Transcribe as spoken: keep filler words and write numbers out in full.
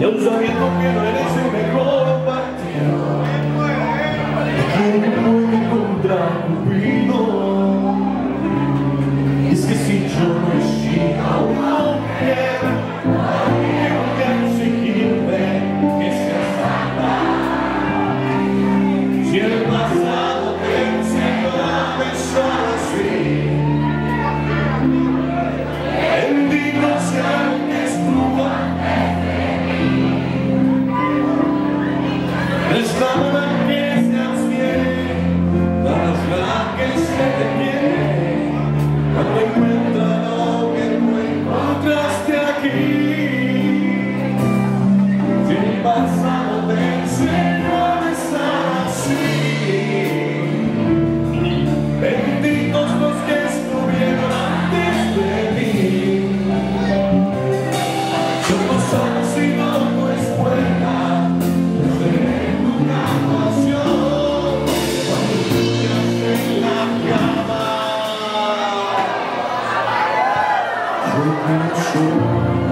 aun sabiendo que no eres el mejor partido, quiero muy contra Cupido. Y es que si yo no exijo a una mujer, tengo que exigirme que sea santa. Si el pasado te enseñó a besar así, bendito sea el que estuvo antes de mí. Restaba que seas fiel, dadas la que se detiene cuando encuentra lo que no encontraste aquí. Si el pasado te enseñó a besar así, benditos los que estuvieron antes de mí. Yo no sé si no es buena, no tengo una pasión cuando tú te en la cama. Yo pienso